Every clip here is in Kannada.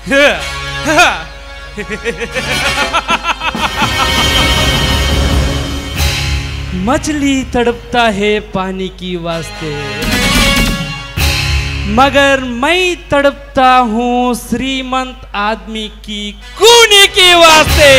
मछली तड़पता है पानी की वास्ते, मगर मैं तड़पता हूँ श्रीमंत आदमी की कूनी की वास्ते।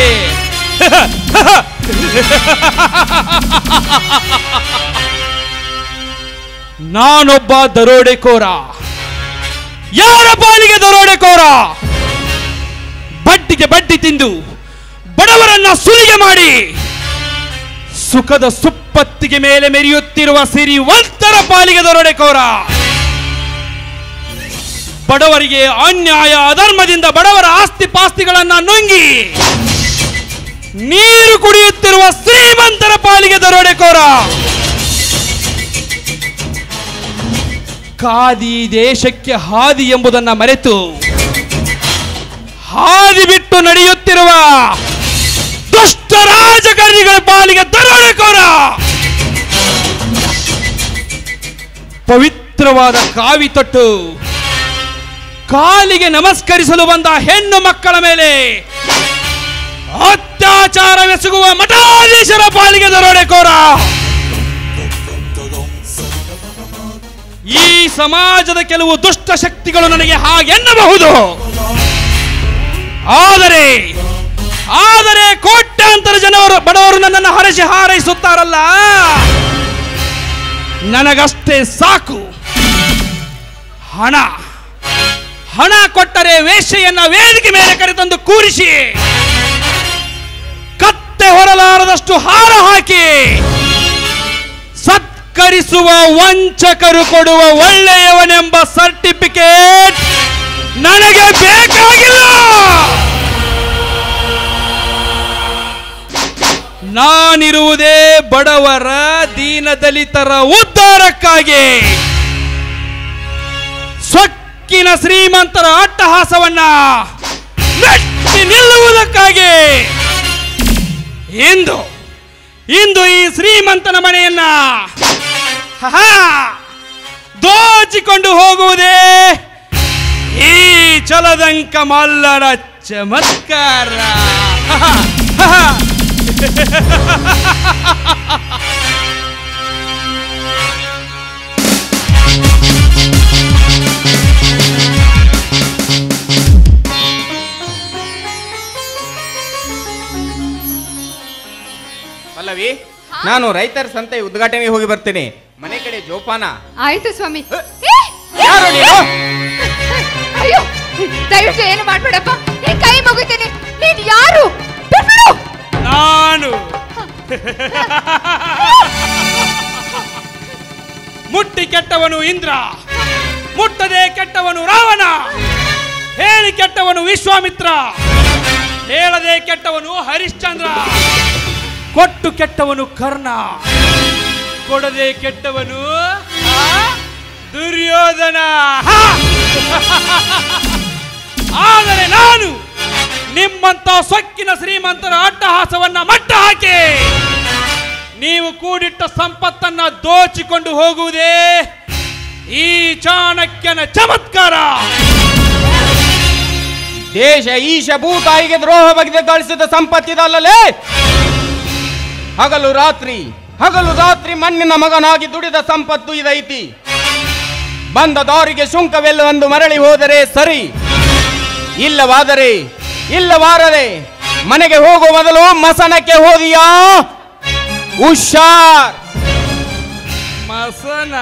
ನಾನೊಬ್ಬ ದರೋಡೆಕೋರ. ಯಾರ ಪಾಲಿಗೆ ದರೋಡೆಕೋರ? ಬಡ್ಡಿಗೆ ಬಡ್ಡಿ ತಿಂದು ಬಡವರನ್ನ ಸುಲಿಗೆ ಮಾಡಿ ಸುಖದ ಸುಪ್ಪತ್ತಿಗೆ ಮೇಲೆ ಮೆರೆಯುತ್ತಿರುವ ಸಿರಿವಂತರ ಪಾಲಿಗೆ ದರೋಡೆಕೋರ. ಬಡವರಿಗೆ ಅನ್ಯಾಯ ಅಧರ್ಮದಿಂದ ಬಡವರ ಆಸ್ತಿ ಪಾಸ್ತಿಗಳನ್ನ ನುಂಗಿ ನೀರು ಕುಡಿಯುತ್ತಿರುವ ಶ್ರೀಮಂತರ ಪಾಲಿಗೆ ದರೋಡೆಕೋರ. ಖಾದಿ ದೇಶಕ್ಕೆ ಹಾದಿ ಎಂಬುದನ್ನು ಮರೆತು ಹಾದಿ ಬಿಟ್ಟು ನಡೆಯುತ್ತಿರುವ ದುಷ್ಟ ರಾಜಕಾರಣಿಗಳ ಪಾಲಿಗೆ ದರೋಡೆಕೋರ. ಪವಿತ್ರವಾದ ಕಾವಿ ತೊಟ್ಟು ಕಾಲಿಗೆ ನಮಸ್ಕರಿಸಲು ಬಂದ ಹೆಣ್ಣು ಮಕ್ಕಳ ಮೇಲೆ ಅತ್ಯಾಚಾರವೆಸಗುವ ಮಠಾಧೀಶರ ಪಾಲಿಗೆ ದರೋಡೆಕೋರ. ಈ ಸಮಾಜದ ಕೆಲವು ದುಷ್ಟ ಶಕ್ತಿಗಳು ನನಗೆ ಹಾಗೆನ್ನಬಹುದು. ಆದರೆ ಕೋಟ್ಯಾಂತರ ಜನರು ಬಡವರು ನನ್ನನ್ನು ಹರಸಿ ಹಾರೈಸುತ್ತಾರಲ್ಲ, ನನಗಷ್ಟೇ ಸಾಕು. ಹಣ ಕೊಟ್ಟರೆ ವೇಶ್ಯೆಯನ್ನ ವೇದಿಕೆ ಮೇಲೆ ಕರೆತಂದು ಕೂರಿಸಿ ಕತ್ತೆ ಹೊರಲಾರದಷ್ಟು ಹಾರ ಹಾಕಿ ಸತ್ಕರಿಸುವ ವಂಚಕರು ಕೊಡುವ ಒಳ್ಳೆಯವನೆಂಬ ಸರ್ಟಿಫಿಕೇಟ್ ನನಗೆ ಬೇಕಾಗಿಲ್ಲ. ನಾನಿರುವುದೇ ಬಡವರ ದೀನದಲಿತರ ಉದ್ಧಾರಕ್ಕಾಗಿ. ಸೊಕ್ಕಿನ ಶ್ರೀಮಂತರ ಅಟ್ಟಹಾಸವನ್ನ ಮೆಟ್ಟಿ ನಿಲ್ಲುವುದಕ್ಕಾಗಿ. ಇಂದು ಈ ಶ್ರೀಮಂತನ ಮನೆಯನ್ನ ದೋಚಿಕೊಂಡು ಹೋಗುವುದೇ ಈ ಚಲದಂಕ ಮಲ್ಲರ ಚಮತ್ಕಾರ. ಪಲ್ಲವಿ, ನಾನು ರೈತರ ಸಂತೆ ಉದ್ಘಾಟನೆಗೆ ಹೋಗಿ ಬರ್ತೇನೆ. ಮನೆ ಕಡೆ ಜೋಪಾನ. ಆಯ್ತು ಸ್ವಾಮಿ. ಯಾರು ನೀನು? ಅಯ್ಯೋ, ದಯವಿಟ್ಟು ಏನು ಮಾಡ್ಬೇಡಪ್ಪ, ಕೈ ಮುಗಿತೀನಿ. ನೀನು ಯಾರು? ನಾನು ಮುಟ್ಟಿ ಕೆಟ್ಟವನು ಇಂದ್ರ, ಮುಟ್ಟದೆ ಕೆಟ್ಟವನು ರಾವಣ, ಹೇಳಿ ಕೆಟ್ಟವನು ವಿಶ್ವಾಮಿತ್ರ, ಹೇಳದೆ ಕೆಟ್ಟವನು ಹರಿಶ್ಚಂದ್ರ, ಕೊಟ್ಟು ಕೆಟ್ಟವನು ಕರ್ಣ, ಕೊಡದೆ ಕೆಟ್ಟವನು ದುರ್ಯೋಧನ. ಆದರೆ ನಾನು ನಿಮ್ಮಂತ ಸೊಕ್ಕಿನ ಶ್ರೀಮಂತರ ಅಟ್ಟಹಾಸವನ್ನ ಮಟ್ಟ ಹಾಕಿ ನೀವು ಕೂಡಿಟ್ಟ ಸಂಪತ್ತನ್ನ ದೋಚಿಕೊಂಡು ಹೋಗುವುದೇ ಈ ಚಾಣಕ್ಯನ ಚಮತ್ಕಾರ. ದೇಶ ಈಶ ಭೂತಾಯಿಗೆ ದ್ರೋಹ ಬಗೆದು ಗಳಿಸಿದ ಸಂಪತ್ತಿದಲ್ಲಲೇ. ಹಗಲು ರಾತ್ರಿ ಮಣ್ಣಿನ ಮಗನಾಗಿ ದುಡಿದ ಸಂಪತ್ತು ಇದೈತಿ. ಬಂದ ದಾರಿಗೆ ಶುಂಕವೆಲ್ಲವೆಂದು ಮರಳಿ ಹೋದರೆ ಸರಿ, ಇಲ್ಲವಾದರೆ ಮನೆಗೆ ಹೋಗುವ ಮೊದಲು ಮಸನಕ್ಕೆ ಹೋದಿಯಾ? ಹುಷಾರ್. ಮಸನ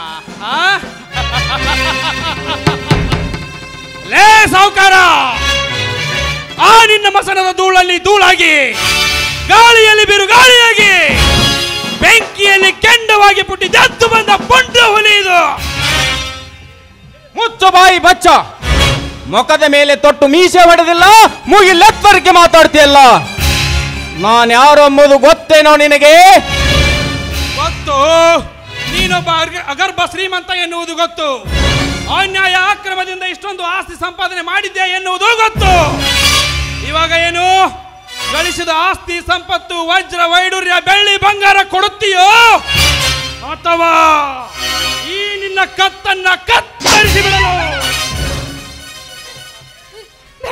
ಲೇ ಸಾವುಕಾರ, ಆ ನಿನ್ನ ಮಸನದ ಧೂಳಲ್ಲಿ ಧೂಳಾಗಿ, ಗಾಳಿಯಲ್ಲಿ ಬಿರುಗಾಳಿಯಾಗಿ, ಬೆಂಕಿಯಲ್ಲಿ ಕೆಂಡವಾಗಿ ಪುಟ್ಟಿ ಜದ್ದು ಬಂದ ಪುಂಡ ಹುಲಿ ಇದು. ಮುಚ್ಚ ಬಾಯಿ ಬಚ್ಚ, ಮುಖದ ಮೇಲೆ ತೊಟ್ಟು ಮೀಸೆ ಹೊಡೆದಿಲ್ಲ, ಮುಗಿಲೆತ್ತರಿಕೆ ಮಾತಾಡ್ತೀಯಲ್ಲ. ನಾನು ಯಾರು ಎಂಬುದು ಗೊತ್ತೇನೋ ನಿನಗೆ? ಗೊತ್ತು. ನೀನೊಬ್ಬ ಅಗರ್ಭ ಶ್ರೀಮಂತ ಎನ್ನುವುದು ಗೊತ್ತು. ಅನ್ಯಾಯ ಅಕ್ರಮದಿಂದ ಇಷ್ಟೊಂದು ಆಸ್ತಿ ಸಂಪಾದನೆ ಮಾಡಿದ್ದೆ ಎನ್ನುವುದು ಗೊತ್ತು. ಇವಾಗ ಏನು? ಗಳಿಸಿದ ಆಸ್ತಿ ಸಂಪತ್ತು ವಜ್ರ ವೈಡೂರ್ಯ ಬೆಳ್ಳಿ ಬಂಗಾರ ಕೊಡುತ್ತೀಯೋ, ಅಥವಾ ಈ ನಿನ್ನ ಕತ್ತನ್ನ ಕತ್ತರಿಸಿ ಬಿಡಲು?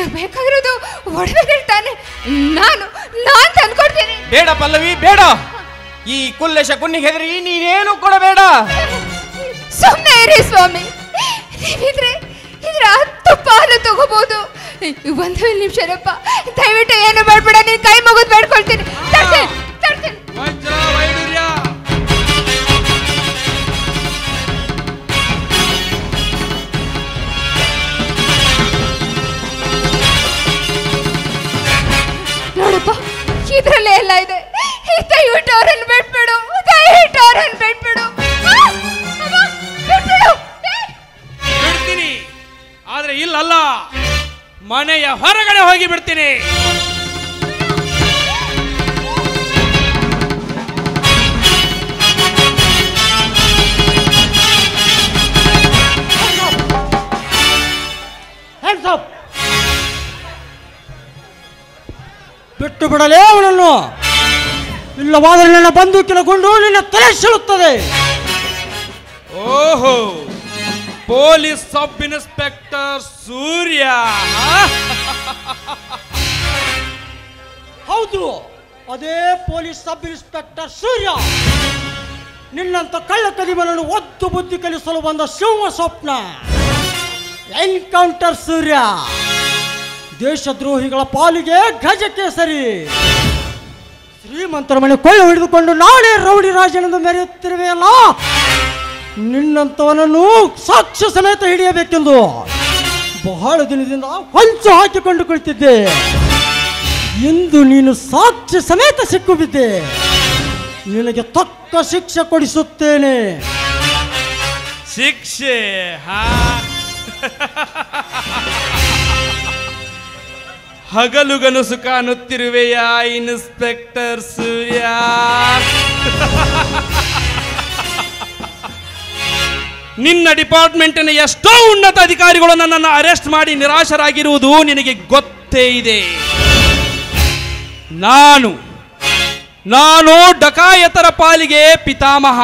ನನಗೆ ಬೇಕಾಗಿರೋದು ಒಡವೆಗಳು ತಾನೆ. ನಾನು ತಂದ್ಕೊಡ್ತೀನಿ. ಬೇಡ ಪಲ್ಲವಿ, ಬೇಡ. ಈ ಕುಲ್ಲೇಶ ಕುನ್ನಿಗೆ ಹೆದರಿ ನೀನೇನು ಕೊಡಬೇಡ. ಸುಮ್ಮನೆ ಇರಿ ಸ್ವಾಮಿ. ನೀವಿದ್ರೆ ಇದ್ರ 10 ಪಾಲು ತಗೋಬಹುದು. ಒಂದು ನಿಮಿಷರಪ್ಪ, ದಯವಿಟ್ಟು ಏನು ಮಾಡ್ಬೇಡ. ನೀನ್ ಕೈ ಮುಗಿದು ಬೇಡ್ಕೊಳ್ತೀನಿ. ತರ್ತೀನಿ. ನೋಡಪ್ಪ, ಇದ್ರಲ್ಲೇ ಎಲ್ಲ ಇದೆ. ದಯವಿಟ್ಟು ಅವ್ರನ್ನ ಬಿಟ್ಬಿಡು. ಬಿಡ್ತೀನಿ, ಆದ್ರೆ ಇಲ್ಲಲ್ಲ, ಮನೆಯ ಹೊರಗಡೆ ಹೋಗಿ ಬಿಡ್ತೀನಿ. ಬಿಟ್ಟು ಬಿಡಲೇ ಅವನನ್ನು, ಇಲ್ಲವಾದರೆ ನನ್ನ ಬಂದೂಕಿನ ಗುಂಡು ನಿನ್ನ ತಲೆ ಸಿಳುತ್ತದೆ. ಓಹೋ, ಪೊಲೀಸ್ ಸಬ್ ಇನ್ಸ್ಪೆಕ್ಟರ್ ಸೂರ್ಯ. ಹೌದು, ಅದೇ ಪೊಲೀಸ್ ಸಬ್ ಇನ್ಸ್ಪೆಕ್ಟರ್ ಸೂರ್ಯ. ನಿನ್ನಂತ ಕಳ್ಳ ಕದಿಮನನ್ನು ಒದ್ದು ಬುದ್ಧಿ ಕಲಿಸಲು ಬಂದ ಸಿಂಹ ಸ್ವಪ್ನ. ಎನ್ಕೌಂಟರ್ ಸೂರ್ಯ. ದೇಶದ್ರೋಹಿಗಳ ಪಾಲಿಗೆ ಗಜಕೇಸರಿ. ಶ್ರೀಮಂತರ ಮನೆ ಕೊಳ್ಳೆ ಹಿಡಿದುಕೊಂಡು ನಾನೇ ರೌಡಿ ರಾಜನೆಂದು ಮೆರೆಯುತ್ತಿರುವೆಯಲ್ಲ, ನಿನ್ನಂತವನನ್ನು ಸಾಕ್ಷ್ಯ ಸಮೇತ ಹಿಡಿಯಬೇಕೆಂದು ಬಹಳ ದಿನದಿಂದ ಹೊಂಚು ಹಾಕಿಕೊಂಡು ಕುಳಿತಿದ್ದೆ. ಇಂದು ನೀನು ಸಾಕ್ಷ್ಯ ಸಮೇತ ಸಿಕ್ಕು ಬಿದ್ದೆ. ನಿನಗೆ ತಕ್ಕ ಶಿಕ್ಷೆ ಕೊಡಿಸುತ್ತೇನೆ. ಶಿಕ್ಷೆ? ಹಗಲುಗನಸು ಕಾಣುತ್ತಿರುವೆಯ ಇನ್ಸ್ಪೆಕ್ಟರ್ ಸೂರ್ಯ? ನಿನ್ನ ಡಿಪಾರ್ಟ್ಮೆಂಟಿನ ಎಷ್ಟೋ ಉನ್ನತ ಅಧಿಕಾರಿಗಳು ನನ್ನನ್ನು ಅರೆಸ್ಟ್ ಮಾಡಿ ನಿರಾಶರಾಗಿರುವುದು ನಿನಗೆ ಗೊತ್ತೇ ಇದೆ. ನಾನು ಡಕಾಯತರ ಪಾಲಿಗೆ ಪಿತಾಮಹ,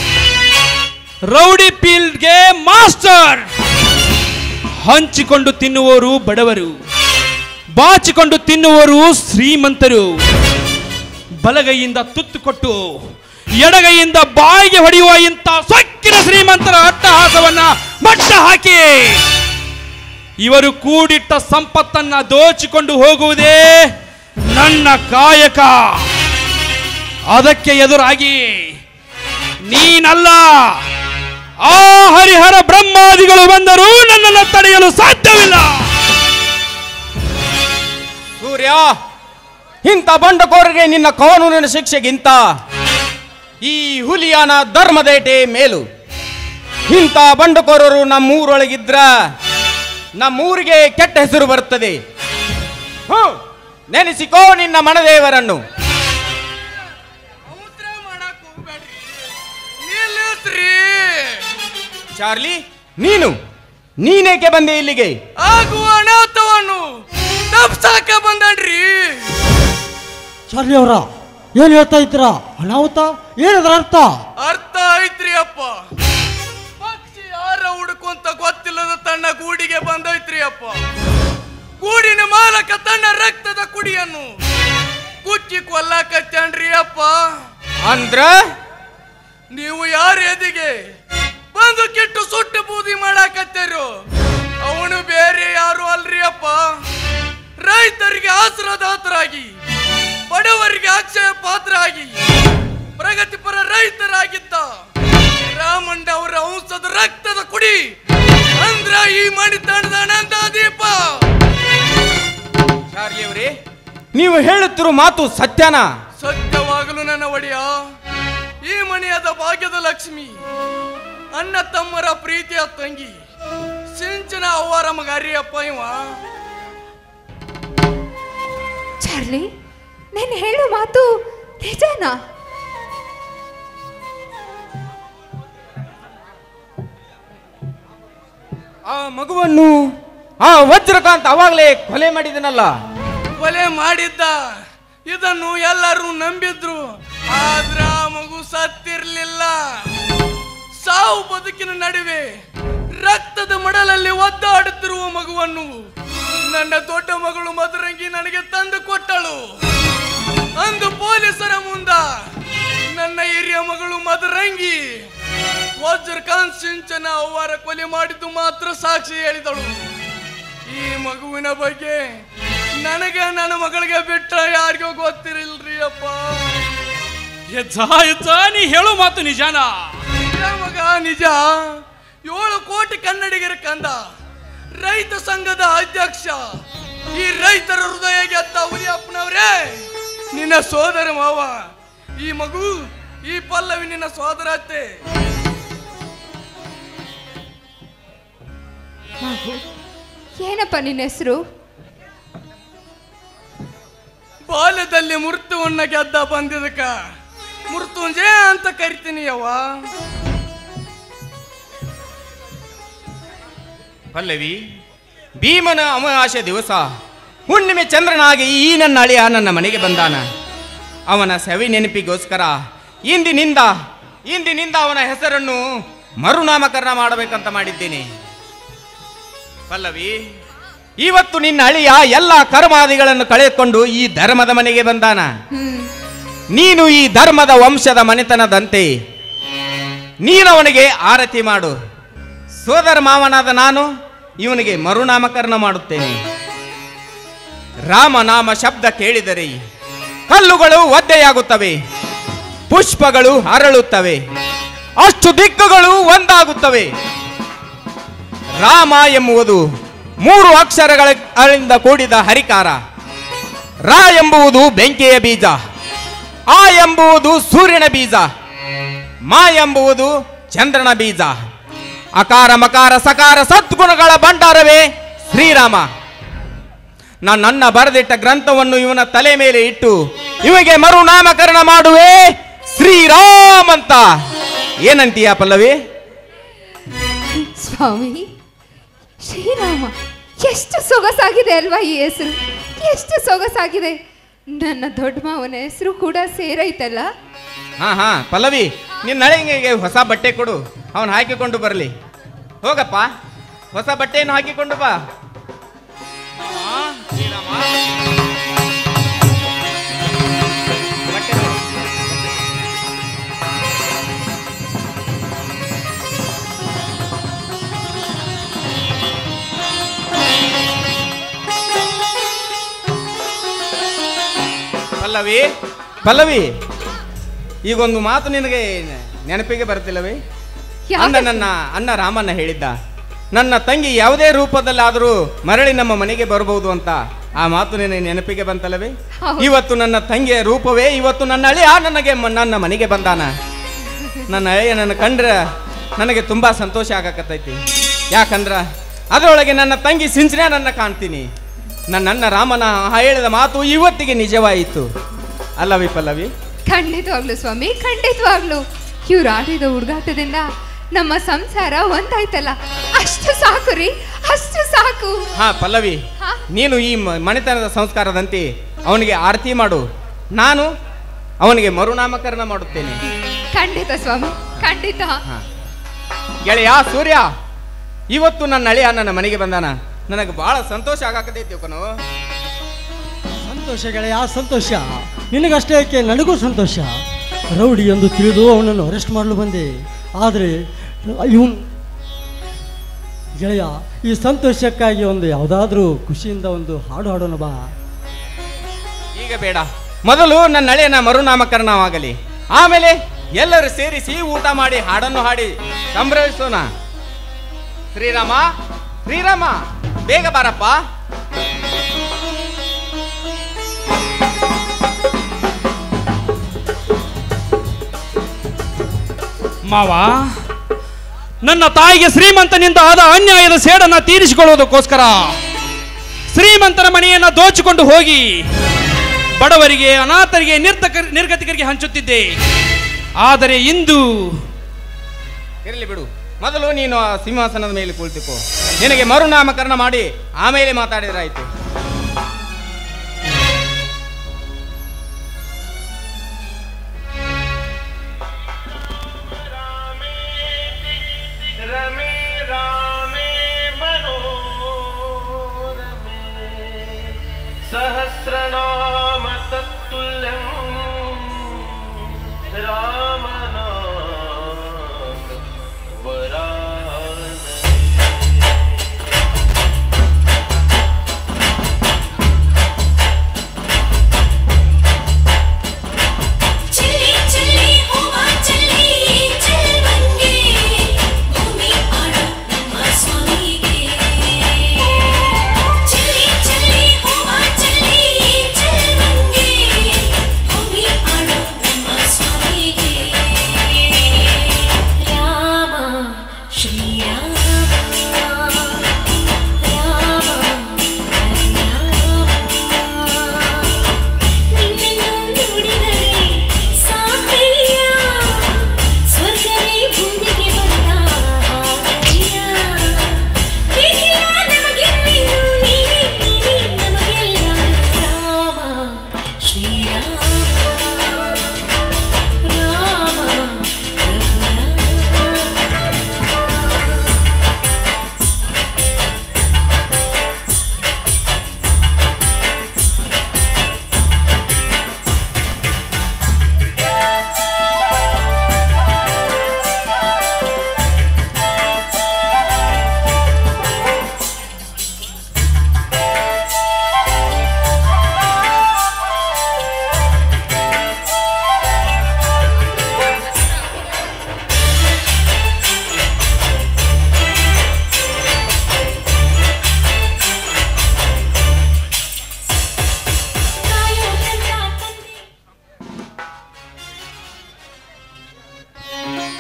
ರೌಡಿ ಫೀಲ್ಡ್ಗೆ ಮಾಸ್ಟರ್. ಹಂಚಿಕೊಂಡು ತಿನ್ನುವವರು ಬಡವರು, ಬಾಚಿಕೊಂಡು ತಿನ್ನುವರು ಶ್ರೀಮಂತರು. ಬಲಗೈಯಿಂದ ತುತ್ತು ಕೊಟ್ಟು ಎಡಗೈಯಿಂದ ಬಾಯಿಗೆ ಹೊಡೆಯುವ ಇಂಥ ಸೊಕ್ಕಿನ ಶ್ರೀಮಂತರ ಅಟ್ಟಹಾಸವನ್ನ ಮಟ್ಟ ಹಾಕಿ ಇವರು ಕೂಡಿಟ್ಟ ಸಂಪತ್ತನ್ನ ದೋಚಿಕೊಂಡು ಹೋಗುವುದೇ ನನ್ನ ಕಾಯಕ. ಅದಕ್ಕೆ ಎದುರಾಗಿ ನೀನಲ್ಲ, ಆ ಹರಿಹರ ಬ್ರಹ್ಮಾದಿಗಳು ಬಂದರೂ ನನ್ನನ್ನು ತಡೆಯಲು ಸಾಧ್ಯವಿಲ್ಲ. ಸೂರ್ಯ, ಇಂಥ ಬಂಡಕೋರರಿಗೆ ನಿನ್ನ ಕಾನೂನಿನ ಶಿಕ್ಷೆಗಿಂತ ಈ ಹುಲಿಯಾನ ಧರ್ಮದೇಟೆ ಮೇಲು. ಇಂಥ ಬಂಡಕೋರರು ನಮ್ಮೂರೊಳಗಿದ್ರ ನಮ್ಮೂರಿಗೆ ಕೆಟ್ಟ ಹೆಸರು ಬರುತ್ತದೆ. ನೆನೆಸಿಕೋ ನಿನ್ನ ಮನದೇವರನ್ನು. ಚಾರ್ಲಿ, ನೀನೇಕೆ ಬಂದೆ ಇಲ್ಲಿಗೆ? ಆಗುವ ಅನಾಹುತವನ್ನು ತಪ್ಪಿಸಾಕ ಬಂದನ್ರಿ. ಚಾರ್ಲಿ ಅವರ, ಏನ್ ಹೇಳ್ತಾ ಇದ್ದೀರಾ? ಅನಾಹುತ ಏನದ್ರ ಅರ್ಥ? ಅರ್ಥ ಐತ್ರಿ ಅಪ್ಪ. ಪಕ್ಷಿ ಯಾರ ಹುಡುಕಂತ ಗೊತ್ತಿಲ್ಲದ ತನ್ನ ಗೂಡಿಗೆ ಬಂದೈತ್ರಿ ಅಪ್ಪ. ಗೂಡಿನ ಮಾಲಕ ತನ್ನ ರಕ್ತದ ಕುಡಿಯನ್ನು ಕುಚ್ಚಿ ಕೊಲ್ಲಾಕತ್ತನ್ರಿ ಅಪ್ಪ. ಅಂದ್ರ ನೀವು ಯಾರ ಎದಿಗೆ ಬಂದು ಕೆಟ್ಟು ಸುಟ್ಟು ಬೂದಿ ಮಾಡಾಕತ್ತೇರು? ಅವನು ಬೇರೆ ಯಾರು ಅಲ್ರಿ ಅಪ್ಪ. ರೈತರಿಗೆ ಆಶ್ರದಾತರಾಗಿ, ಬಡವರಿಗೆ ಅಕ್ಷಯ ಪಾತ್ರ ಆಗಿ, ಪ್ರಗತಿಪರ ರೈತರಾಗಿದ್ದ ರಾಮಣ್ಣ ಅವರ ವಂಶದ ರಕ್ತದ ಕುಡಿ ಅಂದ್ರ ಈ ಮಣಿತನದ ಅನಂತ ದೀಪ. ಚಾರ್ಲಿ ಅವರೇ, ನೀವು ಹೇಳುತ್ತಿರುವ ಮಾತು ಸತ್ಯನಾ? ಸತ್ಯವಾಗಲು ನನ್ನ ಒಡೆಯ. ಈ ಮನೆಯಾದ ಭಾಗ್ಯದ ಲಕ್ಷ್ಮಿ, ಅಣ್ಣ ತಮ್ಮರ ಪ್ರೀತಿಯ ತಂಗಿ, ಸಿಂಚನ ಅವರ ಮಗ ಅರಿಯಪ್ಪ ಇವ. ಚಾರ್ಲಿ, ನೀನು ಹೇಳೋ ಮಾತು ನಿಜನಾ? ಆ ಮಗುವನ್ನು ಆ ವಜ್ರಕಾಂತ್ ಅವಾಗಲೇ ಕೊಲೆ ಮಾಡಿದನಲ್ಲ? ಕೊಲೆ ಮಾಡಿದ್ದ. ಇದನ್ನು ಎಲ್ಲರೂ ನಂಬಿದ್ರು. ಆದ್ರ ಆ ಮಗು ಸತ್ತಿರ್ಲಿಲ್ಲ. ಸಾವು ಬದುಕಿನ ನಡುವೆ ರಕ್ತದ ಮಡಲಲ್ಲಿ ಒದ್ದಾಡುತ್ತಿರುವ ಮಗುವನ್ನು ನನ್ನ ದೊಡ್ಡ ಮಗಳು ಮಧುರಂಗಿ ನನಗೆ ತಂದು ಕೊಟ್ಟಳು. ಅಂದು ಪೊಲೀಸರ ಮುಂದ ನನ್ನ ಹಿರಿಯ ಮಗಳು ಮಧುರಂಗಿ ವಜ್ರಕಾಂತ್ ಸಿಂಚನ ಅವರ ಕೊಲೆ ಮಾಡಿದ್ದು ಮಾತ್ರ ಸಾಕ್ಷಿ ಹೇಳಿದಳು. ಈ ಮಗುವಿನ ಬಗ್ಗೆ ನನಗೆ ನನ್ನ ಮಗಳಿಗೆ ಬಿಟ್ಟ ಯಾರಿಗೂ ಗೊತ್ತಿರಲ್ರಿ ಅಪ್ಪ. ನೀ ಹೇಳೋ ಮಾತು ನಿಜಾನಾ? ಮಗ ನಿಜ. 7 ಕೋಟಿ ಕನ್ನಡಿಗರ ಕಂದ, ರೈತ ಸಂಘದ ಅಧ್ಯಕ್ಷ, ಈ ರೈತರ ಹೃದಯ ಗೆದ್ದ ಹುಲಿಯಪ್ಪನವರೇ ನಿನ್ನ ಸೋದರ ಮಾವ. ಈ ಮಗು, ಈ ಪಲ್ಲವಿ ನಿನ್ನ ಸೋದರ ಅತ್ತೆ. ಏನಪ್ಪ ನಿನ್ನ ಹೆಸರು? ಬಾಲ್ಯದಲ್ಲಿ ಮೃತ್ಯುವನ್ನ ಗೆದ್ದ ಬಂದಿದ್ದಕ್ಕ ಮೃತ್ಯುಂಜಯ ಅಂತ ಕರಿತೀನಿ ಯವ್ವ. ಪಲ್ಲವಿ, ಭೀಮನ ಅಮಾವಾಸ್ಯ ದಿವಸ ಹುಣ್ಣಿಮೆ ಚಂದ್ರನಾಗಿ ಈ ನನ್ನ ಅಳಿಯ ನನ್ನ ಮನೆಗೆ ಬಂದಾನ. ಅವನ ಸವಿ ನೆನಪಿಗೋಸ್ಕರ ಇಂದಿನಿಂದ ಅವನ ಹೆಸರನ್ನು ಮರುನಾಮಕರಣ ಮಾಡಬೇಕಂತ ಮಾಡಿದ್ದೇನೆ. ಪಲ್ಲವಿ, ಇವತ್ತು ನಿನ್ನ ಅಳಿಯ ಎಲ್ಲ ಕರ್ಮಾದಿಗಳನ್ನು ಕಳೆದುಕೊಂಡು ಈ ಧರ್ಮದ ಮನೆಗೆ ಬಂದಾನ. ನೀನು ಈ ಧರ್ಮದ ವಂಶದ ಮನೆತನದಂತೆ ನೀನು ಅವನಿಗೆ ಆರತಿ ಮಾಡು. ಸೋದರ ಮಾವನಾದ ನಾನು ಇವನಿಗೆ ಮರುನಾಮಕರಣ ಮಾಡುತ್ತೇನೆ. ರಾಮನಾಮ ಶಬ್ದ ಕೇಳಿದರೆ ಕಲ್ಲುಗಳು ಒದ್ದೆಯಾಗುತ್ತವೆ, ಪುಷ್ಪಗಳು ಅರಳುತ್ತವೆ, ಅಷ್ಟು ದಿಕ್ಕುಗಳು ಒಂದಾಗುತ್ತವೆ. ರಾಮ ಎಂಬುದು 3 ಅಕ್ಷರಗಳಿಂದ ಕೂಡಿದ ಹರಿಕಾರ. ರಾ ಎಂಬುದು ಬೆಂಕಿಯ ಬೀಜ, ಆ ಎಂಬುದು ಸೂರ್ಯನ ಬೀಜ, ಮಾ ಎಂಬುದು ಚಂದ್ರನ ಬೀಜ, ಅಕಾರ ಮಕಾರ ಸಕಾರ ಸದ್ಗುಣಗಳ ಭಂಡಾರವೇ ಶ್ರೀರಾಮ. ನನ್ನ ಬರೆದಿಟ್ಟ ಗ್ರಂಥವನ್ನು ಇವನ ತಲೆ ಮೇಲೆ ಇಟ್ಟು ಇವಗೆ ಮರುನಾಮಕರಣ ಮಾಡುವೆ ಶ್ರೀರಾಮ್ ಅಂತ. ಏನಂತೀಯ ಪಲ್ಲವಿ? ಸ್ವಾಮಿ, ಶ್ರೀರಾಮ ಎಷ್ಟು ಸೊಗಸಾಗಿದೆ ಅಲ್ವಾ ಈ ಹೆಸರು? ಎಷ್ಟು ಸೊಗಸಾಗಿದೆ. ನನ್ನ ದೊಡ್ಡ ಮಾವನ ಹೆಸರು ಕೂಡ ಸೇರೈತಲ್ಲ. ಹಾ ಪಲ್ಲವಿ, ನಿನ್ನ ನಳಿಗೆ ಹೊಸ ಬಟ್ಟೆ ಕೊಡು, ಅವನು ಹಾಕಿಕೊಂಡು ಬರಲಿ. ಹೋಗಪ್ಪ, ಹೊಸ ಬಟ್ಟೆಯನ್ನು ಹಾಕಿಕೊಂಡು ಬಾ. ಪಲ್ಲವಿ, ಈಗೊಂದು ಮಾತು ನಿನಗೆ ನೆನಪಿಗೆ ಬರ್ತಿಲ್ಲವೇ? ನನ್ನ ಅಣ್ಣ ರಾಮಣ್ಣ ಹೇಳಿದ್ದ, ನನ್ನ ತಂಗಿ ಯಾವುದೇ ರೂಪದಲ್ಲಾದರೂ ಮರಳಿ ನಮ್ಮ ಮನೆಗೆ ಬರಬಹುದು ಅಂತ. ಆ ಮಾತು ನಿನಗೆ ನೆನಪಿಗೆ ಬಂತಲ್ಲವೇ? ಇವತ್ತು ನನ್ನ ತಂಗಿಯ ರೂಪವೇ ಇವತ್ತು ನನ್ನ ಅಳಿಯ ನನ್ನ ಮನೆಗೆ ಬಂದಾನ. ನನ್ನ ಅಳಿಯ ನನ್ನ ಕಂಡ್ರೆ ನನಗೆ ತುಂಬಾ ಸಂತೋಷ ಆಗಕತ್ತೈತಿ. ಯಾಕಂದ್ರ ಅದರೊಳಗೆ ನನ್ನ ತಂಗಿ ಸಿಂಚನೆ ನನ್ನ ಕಾಣ್ತೀನಿ. ನನ್ನ ಅಣ್ಣ ರಾಮನ ಹೇಳಿದ ಮಾತು ಇವತ್ತಿಗೆ ನಿಜವಾಯಿತು ಅಲ್ಲವೇ ಪಲ್ಲವಿ? ಖಂಡಿತವಾಗ್ಲು ಸ್ವಾಮಿ, ಖಂಡಿತವಾಗ್ಲು. ಇವ್ರು ಆಡಿದ ಹುಡುಗಾಟದಿಂದ ನಮ್ಮ ಸಂಸಾರ ಒಂದಾಯ್ತಲ್ಲ, ಅಷ್ಟು ಸಾಕು ರೀ, ಅಷ್ಟು ಸಾಕು. ಹಾ ಪಲ್ಲವಿ, ನೀನು ಈ ಮನೆತನದ ಸಂಸ್ಕಾರದಂತೆ ಅವನಿಗೆ ಆರತಿ ಮಾಡು, ನಾನು ಅವನಿಗೆ ಮರುನಾಮಕರಣ ಮಾಡುತ್ತೇನೆ. ಖಂಡಿತ ಸ್ವಾಮಿ, ಖಂಡಿತ. ಗೆಳೆಯ ಸೂರ್ಯ, ಇವತ್ತು ನನ್ನ ಅಳಿಯ ನನ್ನ ಮನೆಗೆ ಬಂದಾನ. ನನಗೆ ಬಹಳ ಸಂತೋಷ ಆಗಾಕತೈತಿ ಕಣೋ. ಸಂತೋಷ ಗೆಳೆಯ, ಸಂತೋಷ. ನಿನಗಷ್ಟೇ ಯಾಕೆ, ನನಗೂ ಸಂತೋಷ. ರೌಡಿ ಎಂದು ತಿಳಿದು ಅವನನ್ನು ಅರೆಸ್ಟ್ ಮಾಡಲು ಬಂದೆ. ಆದರೆ ಇವನು ಗೆಳೆಯ, ಈ ಸಂತೋಷಕ್ಕಾಗಿ ಒಂದು ಯಾವುದಾದ್ರೂ ಖುಷಿಯಿಂದ ಒಂದು ಹಾಡು ಹಾಡೋಣ ಬಾ. ಈಗ ಬೇಡ, ಮೊದಲು ನನ್ನ ಹಳೆಯನ ಮರುನಾಮಕರಣವಾಗಲಿ, ಆಮೇಲೆ ಎಲ್ಲರೂ ಸೇರಿಸಿ ಊಟ ಮಾಡಿ ಹಾಡನ್ನು ಹಾಡಿ ಸಂಭ್ರಮಿಸೋಣ. ಶ್ರೀರಾಮ, ಶ್ರೀರಾಮ, ಬೇಗ ಬಾರಪ್ಪ. ಮಾವ, ನನ್ನ ತಾಯಿಗೆ ಶ್ರೀಮಂತನಿಂದ ಆದ ಅನ್ಯಾಯದ ಸೇಡನ್ನ ತೀರಿಸಿಕೊಳ್ಳುವುದಕ್ಕೋಸ್ಕರ ಶ್ರೀಮಂತನ ಮನೆಯನ್ನ ದೋಚಿಕೊಂಡು ಹೋಗಿ ಬಡವರಿಗೆ, ಅನಾಥರಿಗೆ, ನಿರ್ಗತಿಕರಿಗೆ ಹಂಚುತ್ತಿದ್ದೆ. ಆದರೆ ಇಂದು ಇರಲಿ ಬಿಡು, ಮೊದಲು ನೀನು ಆ ಸಿಂಹಾಸನದ ಮೇಲೆ ಕುಳಿತುಕೋ. ನಿನಗೆ ಮರುನಾಮಕರಣ ಮಾಡಿ ಆಮೇಲೆ ಮಾತಾಡಿದ್ರಾಯ್ತು.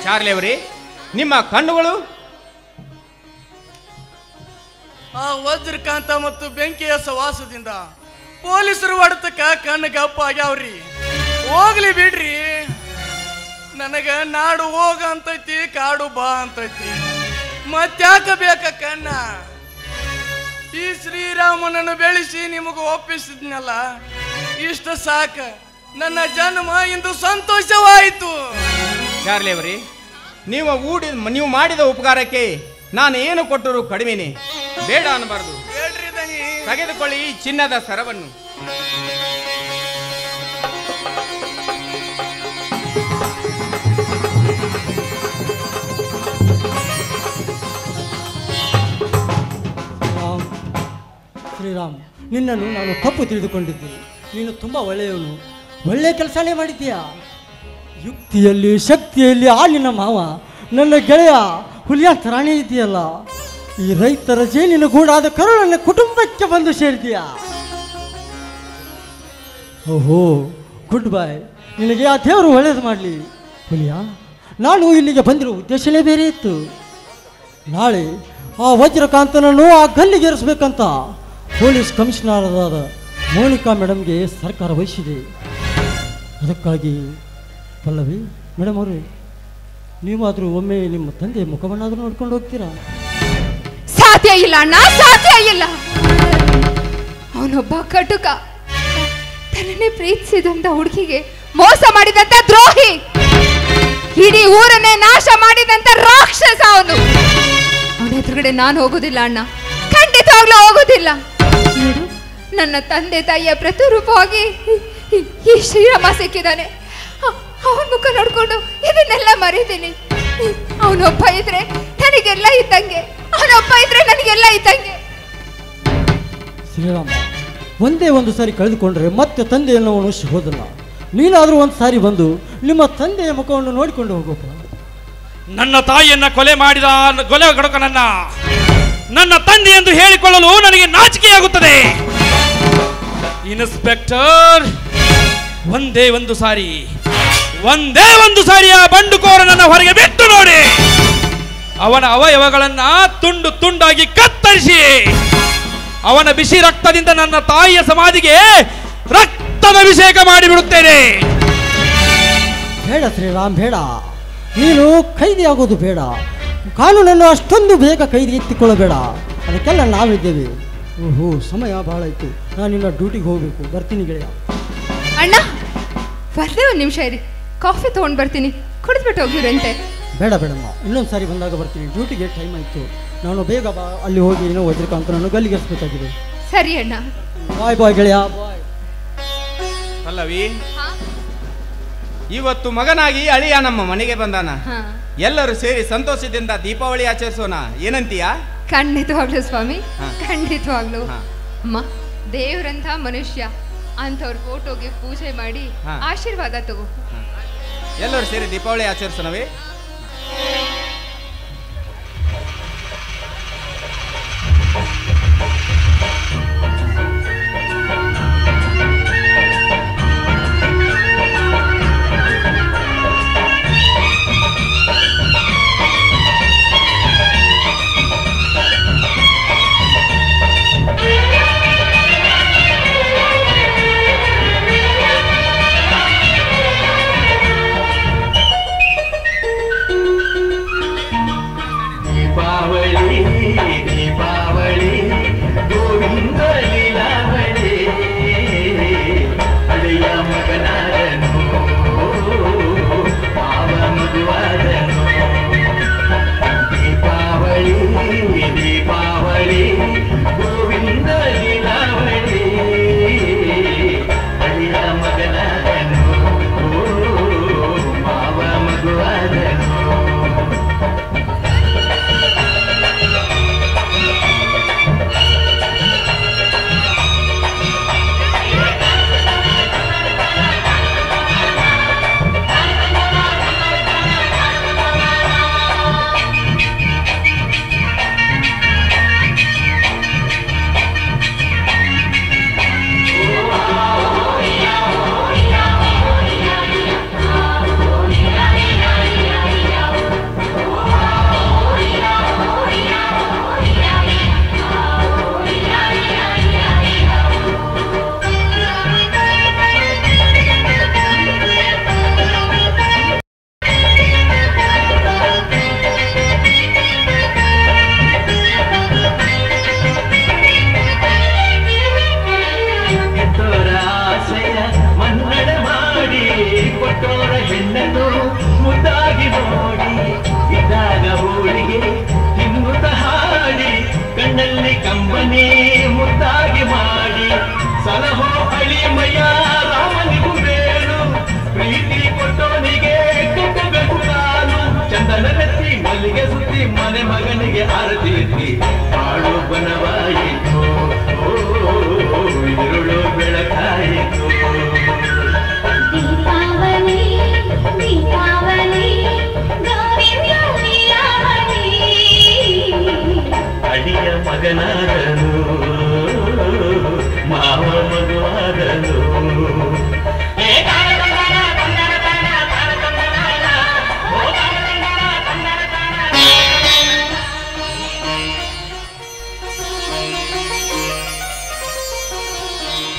ಚಾರ್ಲಿ ಅವರೇ, ನಿಮ್ಮ ಕಣ್ಣುಗಳು ಆ ವಜ್ರಕಾಂತ ಮತ್ತು ಬೆಂಕಿಯ ಸವಾಸದಿಂದ ಪೊಲೀಸರು ಹೊಡೆತಕ್ಕ ಕಣ್ಣು ಗಪ್ಪ ಆಗ್ಯಾವ್ರಿ. ಹೋಗ್ಲಿ ಬಿಡ್ರಿ, ನನಗ ನಾಡು ಹೋಗ ಅಂತೈತಿ, ಕಾಡು ಬಾ ಅಂತೈತಿ, ಮತ್ತ್ಯಾಕ ಬೇಕ ಕಣ್ಣ? ಈ ಶ್ರೀರಾಮನನ್ನು ಬೆಳೆಸಿ ನಿಮಗೂ ಒಪ್ಪಿಸಿದ್ನಲ್ಲ, ಇಷ್ಟ ಸಾಕ. ನನ್ನ ಜನ್ಮ ಇಂದು ಸಂತೋಷವಾಯಿತು. ಚಾರ್ಲಿ ಅವರೇ, ನೀವು ಮಾಡಿದ ಉಪಕಾರಕ್ಕೆ ನಾನು ಏನು ಕೊಟ್ಟರು ಕಡಿಮೆನೆ. ಬೇಡ ಅನ್ನಬಾರದು. ಹೇಳ್ರಿ ದನಿ, ತೆಗೆದುಕೊಳ್ಳಿ ಈ ಚಿನ್ನದ ಸರವನ್ನು. ಶ್ರೀರಾಮ್, ನಿನ್ನನ್ನು ನಾನು ತಪ್ಪು ತಿಳಿದುಕೊಂಡಿದ್ದೆ. ನೀನು ತುಂಬ ಒಳ್ಳೆಯವನು, ಒಳ್ಳೆಯ ಕೆಲಸನೇ ಮಾಡಿದ್ದೀಯಾ. ಯುಕ್ತಿಯಲ್ಲಿ ಶಕ್ತಿಯಲ್ಲಿ ಆ ನಿನ್ನ ಮಾವ ನನ್ನ ಗೆಳೆಯ ಹುಲಿಯ ತರಾಣಿ ಇದೆಯಲ್ಲ. ಈ ರೈತರ ಜೇನಿನ ಗೂಡಾದ ಕರುಳನ್ನ ಕುಟುಂಬಕ್ಕೆ ಬಂದು ಸೇರಿದೀಯಾ. ಓಹೋ, ಗುಡ್ ಬಾಯ್. ನಿನಗೆ ಆ ದೇವರು ಒಳ್ಳೇದು ಮಾಡಲಿ. ಹುಲಿಯ, ನಾನು ಇಲ್ಲಿಗೆ ಬಂದಿರೋ ಉದ್ದೇಶನೇ ಬೇರೆ ಇತ್ತು. ನಾಳೆ ಆ ವಜ್ರಕಾಂತನನ್ನು ಆ ಗಲ್ಲಿಗೇರಿಸ್ಬೇಕಂತ ಪೊಲೀಸ್ ಕಮಿಷನರ್ ಆದ ಮೋನಿಕಾ ಮೇಡಮ್ಗೆ ಸರ್ಕಾರ ವಹಿಸಿದೆ. ಅದಕ್ಕಾಗಿ ಪಲ್ಲವಿ ಮೇಡಮ್ ಅವರು, ನೀವಾದರೂ ಒಮ್ಮೆ ನಿಮ್ಮ ತಂದೆ ಮುಖವನ್ನಾದರೂ ನೋಡ್ಕೊಂಡು ಹೋಗ್ತೀರಾ? ಸಾಧ್ಯ ಇಲ್ಲ ಅಣ್ಣ, ಸಾಧ್ಯ ಇಲ್ಲ. ಅವನೊಬ್ಬ ಕಟುಕ, ತನ್ನನ್ನೇ ಪ್ರೀತಿಸಿದಂತ ಹುಡುಗಿಗೆ ಮೋಸ ಮಾಡಿದಂತ ದ್ರೋಹಿ, ಇಡೀ ಊರನ್ನೇ ನಾಶ ಮಾಡಿದಂತ ರಾಕ್ಷಸ ಅವನು. ಅವನ ಎದುರುಗಡೆ ನಾನು ಹೋಗೋದಿಲ್ಲ ಅಣ್ಣ, ಖಂಡಿತವಾಗ್ಲೂ ಹೋಗೋದಿಲ್ಲ. ನೋಡು, ನನ್ನ ತಂದೆ ತಾಯಿಯ ಪ್ರತಿರೂಪವಾಗಿ ಈ ಶ್ರೀರಾಮ ಸಿಕ್ಕಿದ್ದಾನೆ. ಅವನ ಮುಖ ನೋಡ್ಕೊಂಡು ಇದನ್ನೆಲ್ಲ ಮರೀತೀನಿ. ಅವನೊಬ್ಬ ಇದ್ರೆ ನನಗೆಲ್ಲ ಇದ್ದಂಗೆ, ಅವನೊಬ್ಬ ಇದ್ರೆ ನನಗೆಲ್ಲ ಇದ್ದಂಗೆ. ಶ್ರೀರಾಮ, ಒಂದೇ ಒಂದು ಸಾರಿ ಕಳೆದುಕೊಂಡ್ರೆ ಮತ್ತೆ ತಂದೆಯನ್ನು ಅವನು ಸಿಗೋದಿಲ್ಲ. ನೀನಾದರೂ ಒಂದು ಸಾರಿ ಬಂದು ನಿಮ್ಮ ತಂದೆಯ ಮುಖವನ್ನು ನೋಡಿಕೊಂಡು ಹೋಗೋಪ್ಪ. ನನ್ನ ತಾಯಿಯನ್ನ ಕೊಲೆ ಮಾಡಿದ ಕೊಲೆ ಗಡಕನನ್ನ ನನ್ನ ತಂದೆ ಎಂದು ಹೇಳಿಕೊಳ್ಳಲು ನನಗೆ ನಾಚಿಕೆಯಾಗುತ್ತದೆ. ಇನ್ಸ್ಪೆಕ್ಟರ್, ಒಂದೇ ಒಂದು ಸಾರಿ ಆ ಬಂಡುಕೋರನನ್ನ ಹೊರಗೆ ಬಿಟ್ಟು ನೋಡಿ. ಅವನ ಅವಯವಗಳನ್ನ ತುಂಡು ತುಂಡಾಗಿ ಕತ್ತರಿಸಿ ಅವನ ಬಿಸಿ ರಕ್ತದಿಂದ ನನ್ನ ತಾಯಿಯ ಸಮಾಧಿಗೆ ರಕ್ತದ ಅಭಿಷೇಕ ಮಾಡಿಬಿಡುತ್ತೇನೆ. ಬೇಡ ಶ್ರೀರಾಮ್, ಬೇಡ. ನೀನು ಕೈದಿಯಾಗೋದು ಬೇಡ. ಕಾನೂನನ್ನು ಅಷ್ಟೊಂದು ಬೇಗ ಕೈದಿ ಎತ್ತಿಕೊಳ್ಳಬೇಡ. ಅದಕ್ಕೆಲ್ಲ ನಾವಿದ್ದೇವೆ. ಓಹೋ, ಸಮಯ ಬಹಳ ಆಯಿತು. ನಾನು ನಿನ್ನ ಡ್ಯೂಟಿಗೆ ಹೋಗಬೇಕು. ಬರ್ತೀನಿ ಗೆಳೆಯ. ಅಣ್ಣ, ಬರ್ದೇ ಒಂದು ನಿಮಿಷ ಇರಿ, ಕಾಫಿ ತೊಗೊಂಡು ಬರ್ತೀನಿ, ಕುಡಿದ್ಬಿಟ್ಟು ಹೋಗಿರಂತೆ. ಬೇಡ ಬೇಡಮ್ಮ, ಇನ್ನೊಂದು ಸಾರಿ ಬಂದಾಗ ಬರ್ತೀನಿ. ಡ್ಯೂಟಿಗೆ ಟೈಮ್ ಆಯಿತು. ನಾನು ಬೇಗ ಅಲ್ಲಿ ಹೋಗಿ ಏನೋ ವಜ್ರಕಾಂತನನ್ನು ಗಲ್ಲಿಗೇರಿಸಬೇಕಾಗಿದೆ. ಸರಿ ಅಣ್ಣ. ಬಾಯ್ ಬಾಯ್ ಗೆಳೆಯ, ಬಾಯ್. ಪಲ್ಲವಿ, ಇವತ್ತು ಮಗನಾಗಿ ಅಳಿಯ ನಮ್ಮ ಮನೆಗೆ ಬಂದಾನ. ಎಲ್ಲರೂ ಸೇರಿ ಸಂತೋಷದಿಂದ ದೀಪಾವಳಿ ಆಚರಿಸೋಣ, ಏನಂತೀಯಾ? ಖಂಡಿತವಾಗ್ಲು ಸ್ವಾಮಿ, ಹಾ. ಖಂಡಿತವಾಗ್ಲು. ಹಾ. ಅಮ್ಮ, ದೇವ್ರಂತ ಮನುಷ್ಯ ಅಂಥವ್ರ ಫೋಟೋಗೆ ಪೂಜೆ ಮಾಡಿ ಹಾ. ಆಶೀರ್ವಾದ ತಗೋ. ಎಲ್ಲರೂ ಸೇರಿ ದೀಪಾವಳಿ ಆಚರಿಸೋಣವೇ?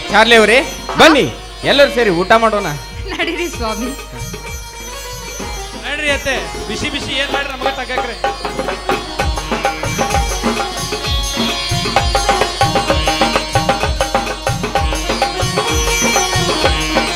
ಚಾರ್ಲಿ ಅವರೇ ಬನ್ನಿ ಎಲ್ಲರೂ ಸೇರಿ ಊಟ ಮಾಡೋಣ. ನಡೀರಿ ಸ್ವಾಮಿ. ನಡ್ರಿ ಅತ್ತೆ, ಬಿಸಿ ಬಿಸಿ ಏನ್ ಮಾಡ್ರಿ ನಮಗೆ ತಗ್ಗಾಕ್ರಿ.